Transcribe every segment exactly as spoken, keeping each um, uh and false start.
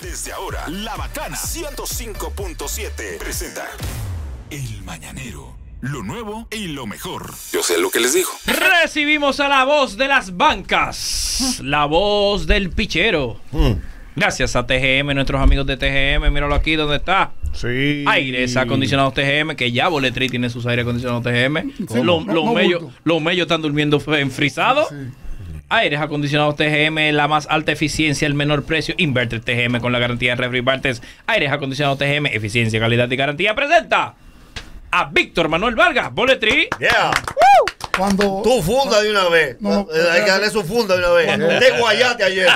Desde ahora, La Bacana ciento cinco punto siete presenta El Mañanero. Lo nuevo y lo mejor. Yo sé lo que les digo. Recibimos a la voz de las bancas. La voz del pichero. Mm. Gracias a T G M, nuestros amigos de T G M. Míralo aquí donde está. Sí. Aires acondicionados T G M, que ya Boletri tiene sus aires acondicionados T G M. Sí, los no, no mellos no están durmiendo enfrisados. Sí. Aires acondicionados T G M, la más alta eficiencia, el menor precio. Inverter T G M con la garantía de Refri Bartes. Aires acondicionados T G M, eficiencia, calidad y garantía. Presenta a Víctor Manuel Vargas, Boletri. Yeah. Cuando tú funda de una vez. No, no, hay que darle su funda de una vez. Cuando, te guayate ayer.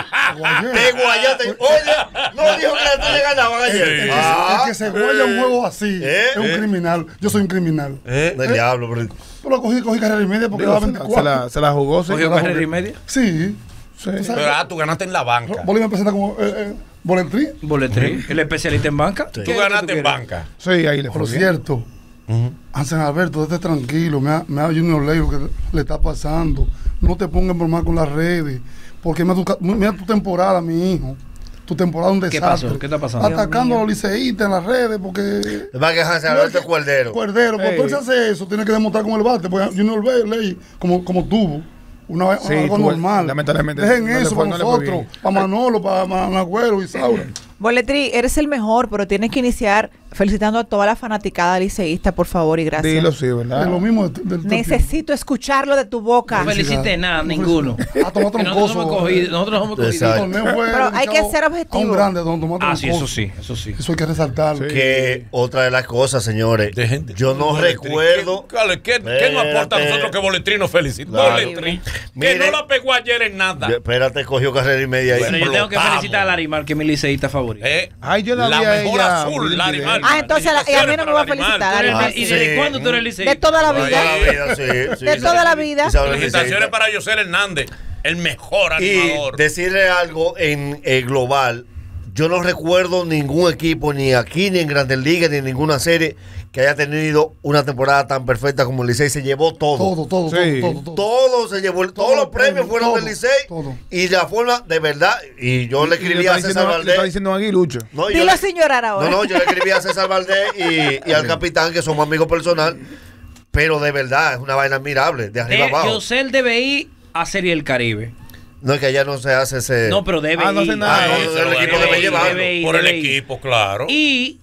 Te guayate. Oye, no dijo que la tuya ganaban ayer. El, el, ah, el que se guaya un juego así ¿Eh? es un ¿Eh? criminal. Yo soy un criminal. ¿Eh? Del ¿Eh? diablo, bro. Pero cogí, cogí carrera y media porque daba veinticuatro. Se la, se la jugó. ¿Cogió carrera y media? Sí. sí. Pero ah, tú ganaste en la banca. Bolívar me presenta como eh, eh, Boletri. Boletri, el especialista en banca. Sí. ¿Tú ganaste en banca? Sí, ahí le fue. Por cierto. Uh-huh. Ángel Alberto, esté tranquilo, me ha, me ha Junior Ley lo que le está pasando. No te pongas en broma con las redes, porque mira tu, mira tu temporada, mi hijo. Tu temporada es un desastre. ¿Qué pasó? ¿Qué está pasando? Atacando a los liceístas en las redes, porque. Va a quejarse Alberto es cuerdero. Cuerdero, cuando él hace eso, tiene que demostrar con el bate, porque Junior Ley, como, como tuvo. Una, sí, algo tú, normal. Lamentablemente. Dejen no eso fue, para no nosotros, para Manolo, para Managüero y Saura. Boletri, eres el mejor, pero tienes que iniciar felicitando a toda la fanaticada liceísta, por favor, y gracias. Dilo, sí, ¿verdad? Es lo mismo del, del Necesito escucharlo de tu boca. No felicité nada, ninguno. A tomar nosotros hemos cogido. Nosotros hemos cogido. Pero hay que ser objetivo. Un grande, don Tomás. Ah, sí, eso sí, eso sí. Eso hay que resaltarlo. Sí. Que otra de las cosas, señores, de gente, yo no Boletri, recuerdo. ¿Qué, qué, ¿qué nos aporta a nosotros que Boletri nos felicite? Claro. Boletri, que no la pegó ayer en nada. Espérate, cogió carrera y media ahí. Bueno, yo tengo que felicitar a Larimar, que es mi liceísta favorito. Eh, Ay, yo la, la mejor ella, azul, Larimar. Ah, entonces la, y a mí no me va a felicitar. Ah, ¿Y desde sí. cuándo tú eres liceísta? De toda la vida. De toda la vida, sí, sí, de sí, toda sí, la vida. Felicitaciones para José Hernández, el mejor animador. Y decirle algo en eh, global. Yo no recuerdo ningún equipo, ni aquí, ni en Grandes Ligas, ni en ninguna serie, que haya tenido una temporada tan perfecta como el Licey. Se llevó todo. Todo, todo, sí. todo, todo, todo. Todo se llevó. Todo todos los premios fueron todo, del Licey. Todo. Y de la forma, de verdad, y yo le escribí a César Valdés. Le está diciendo aquí, Lucho. No, Dilo le, sin llorar ahora. No, no, yo le escribí a César Valdés y, y al capitán, que somos amigos personal. Pero de verdad, es una vaina admirable, de arriba eh, abajo. Yosel debe ir a Serie del Caribe. No, es que allá no se hace ese. No, pero debe ah, no ir. Nada. Ah, no, el debe equipo debe debe ir, llevarlo. Debe ir, por debe el ir. equipo, claro. Y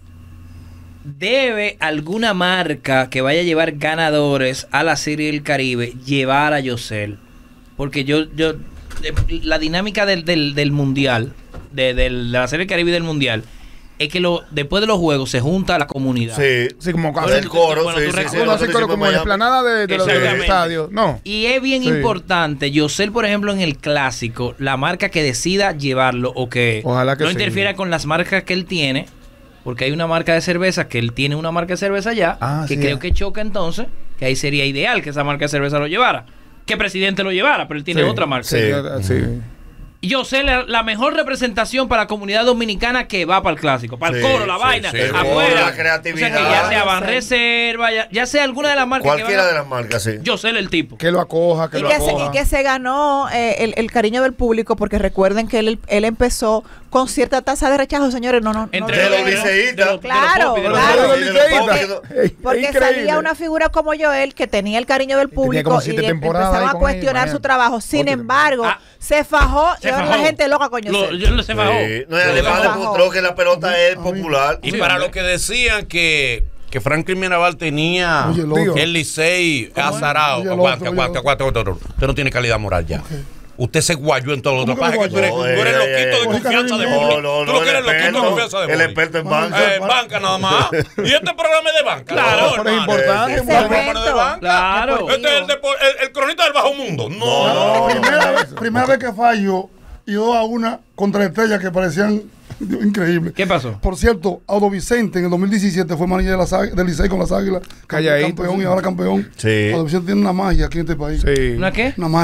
debe alguna marca que vaya a llevar ganadores a la Serie del Caribe llevar a Yosel. Porque yo, yo la dinámica del, del, del mundial, de, de la Serie del Caribe y del mundial, es que lo, después de los juegos se junta la comunidad. Sí, sí, como con el coro, bueno, sí, sí, sí, no hace coro como en la explanada de, de los estadios. No. Y es bien sí. importante, Yosel, por ejemplo, en el clásico, la marca que decida llevarlo o que, Ojalá que no sí. interfiera con las marcas que él tiene, porque hay una marca de cerveza que él tiene una marca de cerveza ya, ah, que sí, creo es. que choca entonces, que ahí sería ideal que esa marca de cerveza lo llevara. Que presidente lo llevara, pero él tiene sí, otra marca. Sí, sí. Yo sé la, la mejor representación para la comunidad dominicana que va para el clásico, para el sí, coro, la sí, vaina, sí, afuera. La creatividad. O sea, que ya sea Banreserva, ya, ya sea alguna de las marcas. Cualquiera que de las marcas, sí. Yo sé el tipo. Que lo acoja, que y lo que acoja. Se, y que se ganó eh, el, el cariño del público, porque recuerden que él, él empezó con cierta tasa de rechazo, señores. No, no, Entre no, los liceístas. Claro, de los claro. De los liceístas. Porque, porque salía una figura como Joel que tenía el cariño del público y le empezaban a cuestionar él, su trabajo. Sin Otra embargo, ah, se fajó se y ahora fajó. La gente loca con Lo, yo no se bajó. Sí. No, y además demostró que la pelota es popular. Y sí, para los que decían que que Franklin Mirabal tenía Oye, el Licey azarado. Aguante, aguante, aguante, aguante. Usted no tiene calidad moral ya. Okay. Usted se guayó en todos los otros países. Tú eres, tú eres loquito de confianza de público. No, no, tú no eres loquito de confianza de público. El experto en banca. Eh, banca nada más. Y este programa es de banca. Claro, pero es importante. Este programa de banca. Claro. Este es el, el, el cronista del bajo mundo. No. no. Primera, vez, primera vez que fallo y dos a una contra estrellas que parecían increíbles. ¿Qué pasó? Por cierto, Audo Vicente en el dos mil diecisiete fue manager de la, del Licey con las Águilas. Calladito. Campeón sí. y ahora campeón. Sí. Audo Vicente tiene una magia aquí en este país. Sí. ¿Una qué? Una magia.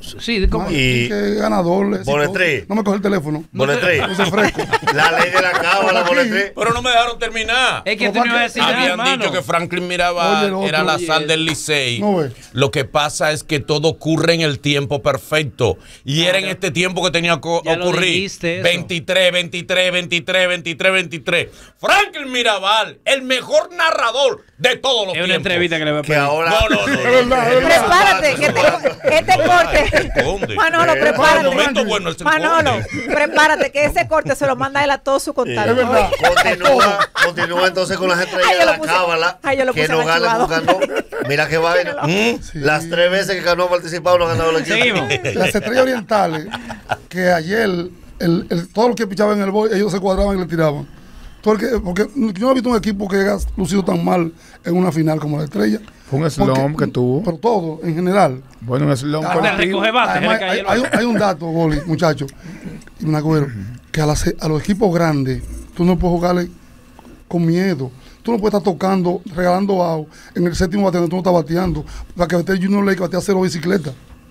Sí, ¿cómo? Y que ganador. Boletrí. No me coge el teléfono. Boletrí. La ley de la cábala, Boletrí. Pero no me dejaron terminar. Es que tú no ibas a decir nada, Habían hermano. dicho que Franklin Mirabal Oye, era la oye, sal del Licey. No ve. Lo que pasa es que todo ocurre en el tiempo perfecto. Y Claro. era en este tiempo que tenía que Ya lo ocurrir. dijiste, eso. veintitrés, veintitrés, veintitrés, veintitrés, veintitrés. Franklin Mirabal, el mejor narrador de todos los Es una tiempos. entrevista que le va a Que pedir. ahora. No, no, no. Es verdad, es verdad. Prepárate, que te, este corte. ¿Dónde? Manolo, Eh, prepárate. momento bueno, el Manolo, esconde. prepárate, que ese corte se lo manda él a todos sus contactos. Es verdad. Continúa, continúa entonces con las estrellas Ay, yo de lo la puse- cábala. ay, yo lo que puse no en gana, no archivado. ganó. Mira qué vaina. Mm. Las tres veces que ganó participado no ha ganado el equipo. Seguimos. Las estrellas orientales, que ayer, el, el, todos los que pichaban en el boy, ellos se cuadraban y le tiraban. Todo el que, porque yo no he visto un equipo que haya lucido tan mal en una final como la estrella. Fue un slump que tuvo. Pero todo, en general. Bueno, un slump Hasta colectivo. recoge bate, Además, que le hay, cae el hay- hay un dato, Goli, muchachos, y un agüero, que a, las- a los equipos grandes tú no puedes jugarle con miedo. Tú no puedes estar tocando, regalando bajo en el séptimo bateo, tú no estás bateando. Para que esté Junior Lake batea cero bicicleta.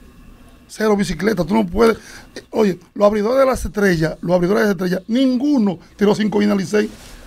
Cero bicicleta. Tú no puedes. eh, Oye, los abridores de las estrellas, los abridores de las estrellas, ninguno tiró cinco innings al Licey.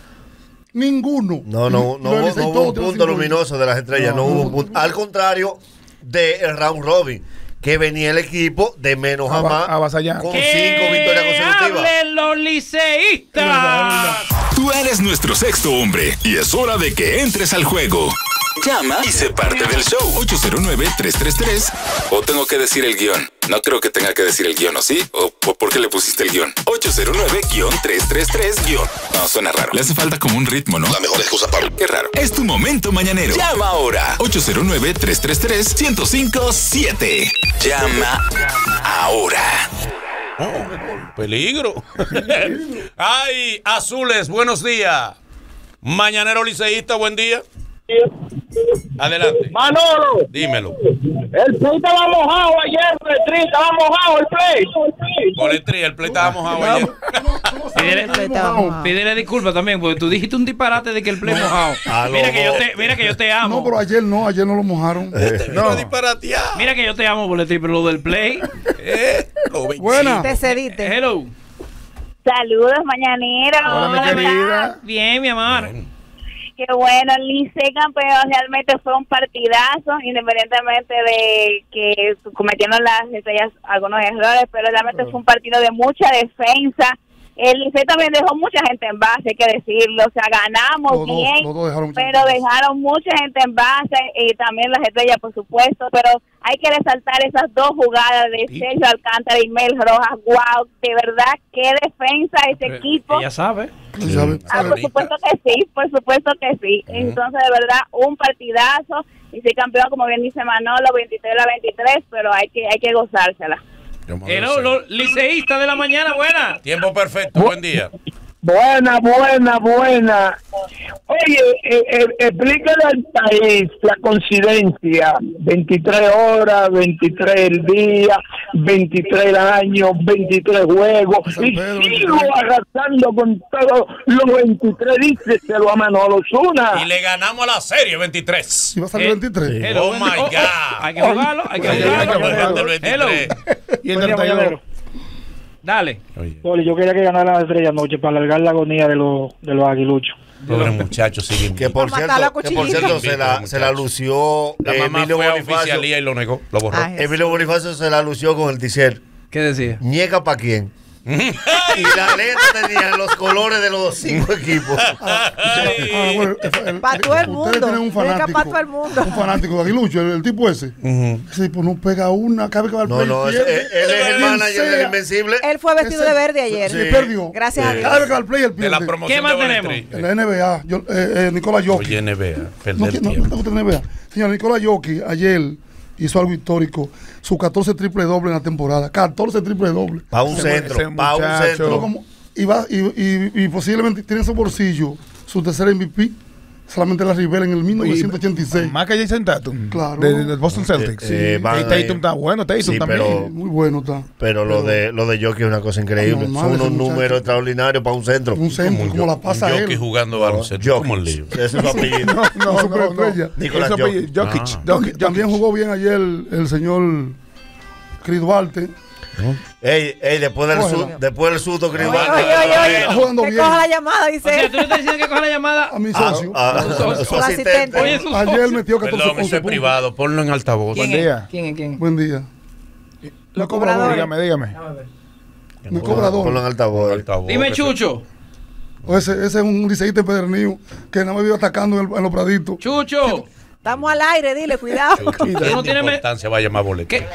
Ninguno. No, no, no, Los del hubo, Licey no hubo todos un tiraron punto cinco luminoso de las estrellas, no, No, hubo no. un punto. Al contrario del round robin, que venía el equipo de menos a Ava- más avasallando. con ¡Que cinco victorias consecutivas. hablen los liceístas! Tú eres nuestro sexto hombre y es hora de que entres al juego. Llama y sé parte del show. ocho cero nueve, tres tres tres. O tengo que decir el guión. No creo que tenga que decir el guión, ¿o sí? ¿O por por qué le pusiste el guión? ocho cero nueve, tres tres tres, guión. No, suena raro. Le hace falta como un ritmo, ¿no? La mejor excusa para... Qué raro. Es tu momento mañanero. Llama ahora. ocho cero nueve, tres tres tres, uno cero cinco siete. Llama ahora. Oh, peligro. Ay, Azules, buenos días. Mañanero liceísta, buen día. Adelante. Manolo, Dímelo. el play estaba mojado ayer, Boletrí, estaba mojado el play. Boletrí, el play estaba mojado ayer. Pídele, pídele disculpas también, porque tú dijiste un disparate de que el play mojado. Ah, Mira no, que, yo no. te, mira que yo te amo. No, pero ayer no, ayer no lo mojaron. No, disparateado. Mira que yo te amo, Boletrí, pero lo del play. Eh, lo ve- Buena. Te cediste. Hello. Saludos, mañaneros. Hola, mi querida. Bien, mi amor. Qué bueno, el Licey campeón realmente fue un partidazo, independientemente de que cometieron las estrellas algunos errores, pero realmente fue un partido de mucha defensa. El Licey también dejó mucha gente en base, hay que decirlo, o sea, ganamos Los dos- bien, los dos dejaron mucha pero gente en base. dejaron mucha gente en base y también las estrellas, por supuesto, pero hay que resaltar esas dos jugadas de Sí. Sergio Alcántara y Mel Rojas. Wow, de verdad, qué defensa ese equipo. Ella sabe. Tú sabes, Ah, por sabes. supuesto que sí, por supuesto que sí. Entonces, de verdad, un partidazo. Y sí, campeón, como bien dice Manolo, veintitrés a veintitrés, pero hay que hay que gozársela. Hello, los liceístas de la mañana, buena. Tiempo perfecto, buen día. Buena, buena, buena. Oye, eh, eh, explícale al país la coincidencia. veintitrés horas, veintitrés el día, veintitrés el año, veintitrés juegos. San Y Pedro, sigo veintitrés. arrasando con todos los veintitrés. Díceselo a Manolo Zuna. Y le ganamos a la serie veintitrés. Si va a salir Eh, veintitrés. Hello, Oh, my oh, oh, God. Hay que jugarlo, hay que Oye, jugarlo. hay que jugarlo. El Hello. veintitrés. Y el treinta y uno. Dale. Oli, yo quería que ganara la estrella anoche para alargar la agonía de los, de los aguiluchos. Pobre muchacho, sigue Que por Para matar la cierto, que por cuchillita. cierto se la, se la lució La eh, mamá Emilio fue a Bonifacio. oficialía y lo negó, lo borró. Ay. Emilio Bonifacio se la lució con el ticer. ¿Qué decía? Ñeca pa' quién. Y la letra tenía los colores de los cinco equipos. Ah, bueno, el- el- Pa' todo el ustedes mundo. tienen un Ñeca fanático. pa' todo el mundo. Un fanático de Aguilucho, el, el tipo ese. Ese tipo no pega una, cada vez que va al No, play no, es- pierde. él, él es el Quien manager del sea. Invencible. Él fue vestido Ese- de verde ayer. Sí, perdió. Gracias a Dios. Cada vez que va al play, él De la pierde. promoción ¿Qué más de tenemos? Boletrí. En la N B A, yo, eh, eh, Nicolás Jokic. Oye, N B A, No, perder que- no, no tiempo. te gusta N B A. Señor, Nicolás Jokic ayer hizo algo histórico. Su catorce triple doble en la temporada. catorce triple doble. Pa' un Ese centro, ese pa' un muchacho. Pero centro. como, y, va, y, y, y posiblemente tiene en su bolsillo su tercer M V P. Solamente la Rivera en el mil novecientos ochenta y seis. Más que Jason Tatum. Claro. De, de Boston Celtics. Eh, eh, van Y ahí. Tatum está bueno. Tatum Sí, también. pero- Muy bueno está. Pero lo de lo de Jockey es una cosa increíble. Normal, Son unos ese muchacho. números extraordinarios para un centro. Un centro, como, la pasa un él. jockey jugando baloncesto, como el lío. Ese es su apellido. No, no, Un no. superestrella. no. Nicolás Eso fue Jokic. Jokic. Ah. Jokic, También Jokic. jugó bien ayer el, el señor Chris Duarte. Ey, ey, después del, su, después del susto, Chris Duarte. Oye, oye, oye. Está jugando Que bien. coja la llamada, dice. O sea, tú no estás diciendo que coja la llamada A mi socio. A, a, a su asistente. Oye, su Ayer socio. metió catorce Perdón, once ese es puntos. privado, ponlo en altavoz. ¿Quién Buen es? día. ¿Quién es quién? Buen día. Los cobradores. Dígame, dígame. Mi Ponlo cobrador. en altavoz. Altavoz, Dime, que se- Chucho. O ese, ese es un liceísta empedernido que no me vio atacando en, el- en los praditos. Chucho. Estamos al aire, dile, cuidado. Chucho, Tú no ¿qué tienes me- importancia va a llamar boleto? ¿Qué?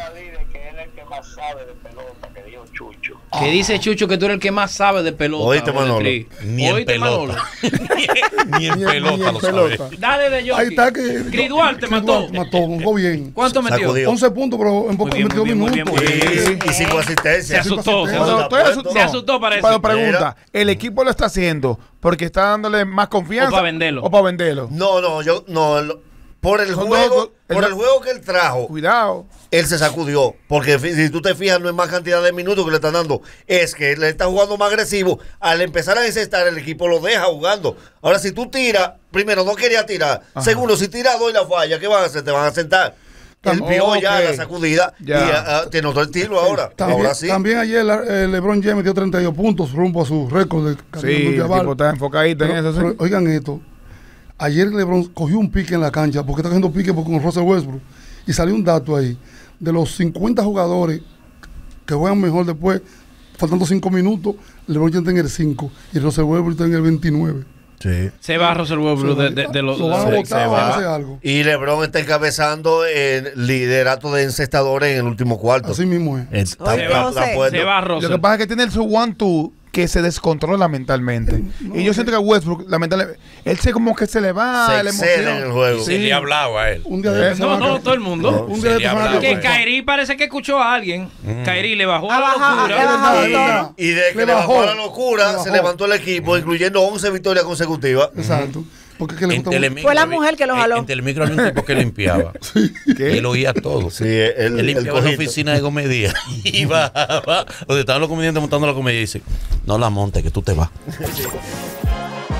Que dice Chucho que tú eres el que más sabe de pelota. Oíste, Manolo. Boletri. Ni en Oíste, pelota. Manolo. Ni en Ni en- pelota ni en lo pelota. sabe. Dale de yo. Ahí está que. Chris Duarte Chris mató. Duarte mató, jugó bien. ¿Cuánto metió? Sacudió. once puntos, pero en poco bien, metió muy bien, muy bien, minutos. muy bien. Y, y cinco Se asistencias. asustó. Se Pero asustó. estoy asustado. Se asustó, parece. Pero pregunta, Mira. ¿el equipo lo está haciendo porque está dándole más confianza? O pa' venderlo. O para venderlo. No, no, yo no. lo- Por el Son juego, dos- por el- el juego que él trajo, Cuidado. él se sacudió. Porque fi- si tú te fijas, no es más cantidad de minutos que le están dando. Es que él está jugando más agresivo. Al empezar a encestar, el equipo lo deja jugando. Ahora, si tú tiras, primero no quería tirar. Ajá. Segundo, si tiras dos y la falla, ¿qué van a hacer? Te van a sentar. Él Oh, vio ya ok. la sacudida Ya. y ah, ah, tiene otro estilo ahora. También, ahora sí. también ayer la- eh, LeBron James metió treinta y dos puntos rumbo a su récord de Sí, el tipo está enfocadito en Pero- eso. Sí. pero oigan esto. Ayer LeBron cogió un pique en la cancha porque está cogiendo pique por- con Russell Westbrook. Y salió un dato ahí. De los cincuenta jugadores que juegan mejor después, faltando cinco minutos, LeBron James está en el cinco y Russell Westbrook está en el veintinueve. Sí. Se va Russell Westbrook de, de, de los. Lo van a de- botar se o va. van a hacer algo. Y LeBron está encabezando el liderato de encestadores en el último cuarto. Así mismo es. Está- Oye, está- José. está fuerte. Se va Lo Russell. que pasa es que tiene su one-two que se descontrola mentalmente. y yo siento que Westbrook, lamentablemente, él se como que se le va Se la excede emoción. en el juego. Se le ha hablado a él. Un día de estos No, se van a no, caer. todo el mundo. Un Se día de le estos se van a hablaba. caer. Que Kairi parece que escuchó a alguien. Kairi le bajó a Ha la bajado, locura. le ha bajado Sí. el tono. Y de que Le le bajó bajó. la locura, Le se bajó. levantó el equipo, incluyendo once victorias consecutivas. Exacto. Porque es que le En gusta Telemicro Fue la había- mujer que lo en- jaló. En Telemicro había un tipo que limpiaba. ¿Qué? Él oía todo. Sí, el, Él el limpiaba la cojito. oficina de comedia y bajaba donde estaban los comediantes montando la comedia y dice, no la montes, que tú te vas.